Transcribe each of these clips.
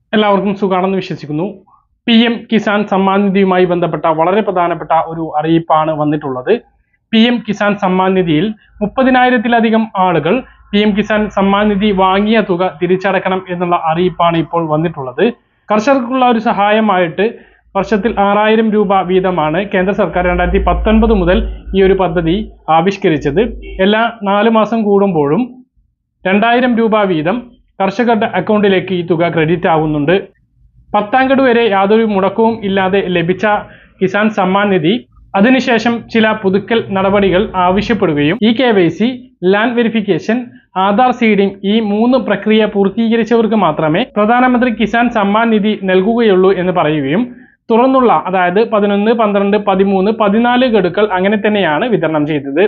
എല്ലാവർക്കും സുഖാണെന്ന് വിശ്വസിക്കുന്നു. PM കിസാൻ സമ്മാൻ നിധിയുമായി ബന്ധപ്പെട്ട വളരെ പ്രധാനപ്പെട്ട ഒരു അറിയിപ്പാണ് വന്നിട്ടുള്ളത്. PM കിസാൻ സമ്മാൻ നിധിയിൽ 30,000-ലധികം ആളുകൾ PM കിസാൻ സമ്മാൻ നിധി വാങ്ങിയ തുക തിരിച്ചടക്കണം എന്നുള്ള അറിയിപ്പാണ് ഇപ്പോൾ വന്നിട്ടുള്ളത്. കർഷകർക്കുള്ള ഒരു സഹായമായിട്ട് വർഷത്തിൽ 6,000 രൂപ വീതമാണ് കേന്ദ്ര സർക്കാർ 2019 മുതൽ ഈ ഒരു പദ്ധതി ആവിഷ്കരിച്ചത്. എല്ലാ 4 മാസം കൂടുമ്പോഴും 2,000 രൂപ വീതം കർഷകരുടെ അക്കൗണ്ടിലേക്ക് ഈ തുക ക്രെഡിറ്റ് ആവുന്നുണ്ട്. 10ാം ഗഡു വരെ യാതൊരു മുടക്കവും ഇല്ലാതെ ലഭിച്ച കിസാൻ സമ്മാൻ നിധി അതിനുശേഷം ചില പുതുക്കൽ നടപടികൾ ആവശ്യപ്പെടുകയും KYC, land verification, Aadhaar seeding ഈ 3 പ്രക്രിയ പൂർത്തീകരിച്ചവർക്ക് മാത്രമേ പ്രധാനമന്ത്രി കിസാൻ സമ്മാൻ നിധി നൽകുകയുള്ളൂ എന്ന് പറയുകയും തുടർന്നുള്ള അതായത് 11, 12, 13, 14 ഗഡുക്കൾ അങ്ങനെ തന്നെയാണ് വിതരണം ചെയ്തത്.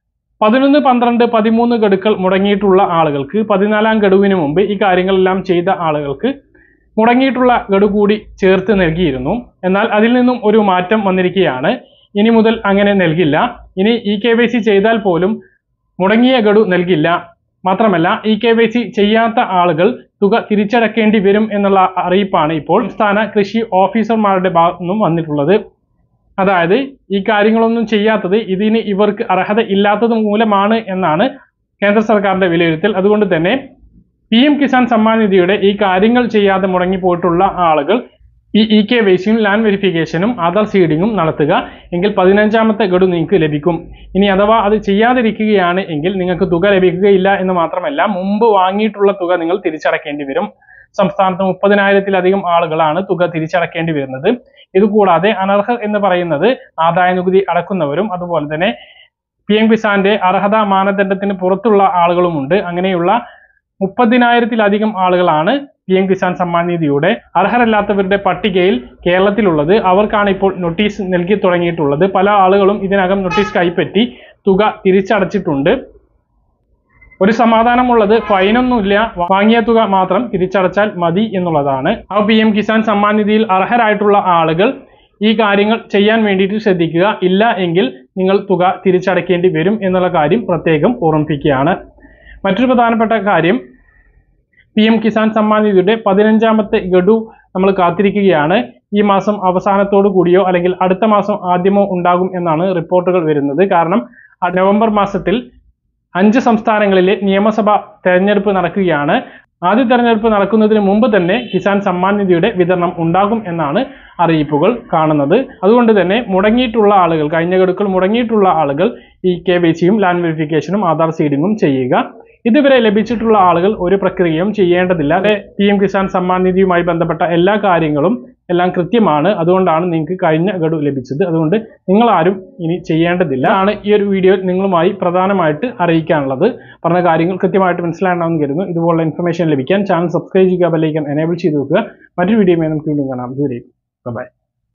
11, 12, 13 ഗഡുക്കൾ മുടങ്ങിയിട്ടുള്ള ആളുകൾക്ക് 14ാം ഗഡുവിന് മുമ്പ് ഈ കാര്യങ്ങളെല്ലാം ചെയ്ത ആളുകൾക്ക് മുടങ്ങിയിട്ടുള്ള ഗഡു കൂടി ചേർത്ത് നൽകിയിരുന്നു. എന്നാൽ അതിൽ നിന്നും ഒരു മാറ്റം വന്നിരിക്കുകയാണ്. ഇനി മുതൽ അങ്ങനെ നൽകില്ല. ഇനി KYC ചെയ്താൽ പോലും മുടങ്ങിയ ഗഡു നൽകില്ല. മാത്രമല്ല KYC ചെയ്യാത്ത ആളുകൾ തുക തിരിച്ചടക്കേണ്ടി വരും എന്നുള്ള അറിയിപ്പാണ് ഇപ്പോൾ സംസ്ഥാന കൃഷി ഓഫീസർമാരുടെ ഭാഗത്തു നിന്നും വന്നിട്ടുള്ളത്. അതായത് ഈ കാര്യങ്ങളൊന്നും ചെയ്യാത്തത് ഇതിന് ഇവർക്ക് അർഹത ഇല്ലാത്തത് മൂലമാണ് എന്നാണ് കേന്ദ്ര സർക്കാരിന്റെ വിലയിരുത്തൽ. അതുകൊണ്ട് തന്നെ PM കിസാൻ സമ്മാൻ നിധിയുടെ ഈ കാര്യങ്ങൾ ചെയ്യാതെ മുടങ്ങിപ്പോയിട്ടുള്ള ആളുകൾ KYCയും ലാൻഡ് വെരിഫിക്കേഷനും ആധാർ സീഡിങ്ങും നടത്തുക. എങ്കിൽ 15ാമത്തെ ഗഡു നിങ്ങൾക്ക് ലഭിക്കും. ഇനി അഥവാ അത് ചെയ്യാതിരിക്കുകയാണ് എങ്കിൽ നിങ്ങൾക്ക് തുക ലഭിക്കുകയില്ല എന്ന് മാത്രമല്ല മുമ്പ് വാങ്ങിയിട്ടുള്ള തുക നിങ്ങൾ തിരിച്ചടക്കേണ്ടി വരും. സംസ്ഥാനത്ത് 30,000-ലധികം ആളുകളാണ് തുക തിരിച്ചടക്കേണ്ടി വരുന്നത്. ഇതുകൂടാതെ അനർഹർ എന്ന് പറയുന്നത് ആദായ നികുതി അടക്കുന്നവരും അതുപോലെ തന്നെ PM കിസാന്റെ അർഹതാ മാനദണ്ഡത്തിന് പുറത്തുള്ള ആളുകളുമുണ്ട്. അങ്ങനെയുള്ള 30,000-ലധികം ആളുകളാണ് PM കിസാൻ സമ്മാൻ നിധിയുടെ അർഹരല്ലാത്തവരുടെ പട്ടികയിൽ കേരളത്തിലുള്ളത്. അവർക്കാണ് ഇപ്പോൾ നോട്ടീസ് നൽകി തുടങ്ങിയിട്ടുള്ളത്. പല ആളുകളും ഇതിനകം നോട്ടീസ് കൈപ്പറ്റി തുക തിരിച്ചടച്ചിട്ടുണ്ട്. ഒരു സമാധാനമുള്ളത് ഫൈനൊന്നുമില്ല, വാങ്ങിയ തുക മാത്രം തിരിച്ചടച്ചാൽ മതി എന്നുള്ളതാണ്. PM കിസാൻ സമ്മാൻ നിധിയിൽ അർഹരായിട്ടുള്ള ആളുകൾ ഈ കാര്യങ്ങൾ ചെയ്യാൻ വേണ്ടിയിട്ട് ശ്രദ്ധിക്കുക. ഇല്ല എങ്കിൽ നിങ്ങൾ തുക തിരിച്ചടക്കേണ്ടി വരും എന്നുള്ള കാര്യം പ്രത്യേകം ഓർമ്മിപ്പിക്കുകയാണ്. മറ്റൊരു പ്രധാനപ്പെട്ട കാര്യം PM കിസാൻ സമ്മാൻ നിധിയുടെ 15ാമത്തെ ഗഡു നമ്മൾ കാത്തിരിക്കുകയാണ്. ഈ മാസം അവസാനത്തോടു കൂടിയോ അല്ലെങ്കിൽ അടുത്ത മാസം ആദ്യമോ ഉണ്ടാകും എന്നാണ് റിപ്പോർട്ടുകൾ വരുന്നത്. കാരണം നവംബർ മാസത്തിൽ 5 സംസ്ഥാനങ്ങളിലെ നിയമസഭാ തെരഞ്ഞെടുപ്പ് നടക്കുകയാണ്. ആദ്യ തെരഞ്ഞെടുപ്പ് നടക്കുന്നതിന് മുമ്പ് തന്നെ കിസാൻ സമ്മാൻ നിധിയുടെ വിതരണം ഉണ്ടാകും എന്നാണ് അറിയിപ്പുകൾ കാണുന്നത്. അതുകൊണ്ട് തന്നെ മുടങ്ങിയിട്ടുള്ള ആളുകൾ, കഴിഞ്ഞ ഗഡുക്കൾ മുടങ്ങിയിട്ടുള്ള ആളുകൾ KYCയും ലാൻഡ് വെരിഫിക്കേഷനും ആധാർ സീഡിങ്ങും ചെയ്യുക. ഇതുവരെ ലഭിച്ചിട്ടുള്ള ആളുകൾ ഒരു പ്രക്രിയയും ചെയ്യേണ്ടതില്ല. PM കിസാൻ സമ്മാൻ നിധിയുമായി ബന്ധപ്പെട്ട എല്ലാ കാര്യങ്ങളും എല്ലാം കൃത്യമാണ്. അതുകൊണ്ടാണ് നിങ്ങൾക്ക് കഴിഞ്ഞ ഗഡു ലഭിച്ചത്. അതുകൊണ്ട് നിങ്ങൾ ആരും ഇനി ചെയ്യേണ്ടതില്ല ആണ് ഈ ഒരു വീഡിയോയിൽ നിങ്ങളുമായി പ്രധാനമായിട്ട് അറിയിക്കാനുള്ളത്. പറഞ്ഞ കാര്യങ്ങൾ കൃത്യമായിട്ട് മനസ്സിലാണെന്ന് കരുതുന്നു. ഇതുപോലുള്ള ഇൻഫർമേഷൻ ലഭിക്കാൻ ചാനൽ സബ്സ്ക്രൈബ് ചെയ്യുക, ബെൽ ഐക്കൺ എനേബിൾ ചെയ്ത് വെക്കുക. മറ്റൊരു വീഡിയോയുമായി നമുക്ക് വീണ്ടും കാണാം. ദൂരെ ബൈ.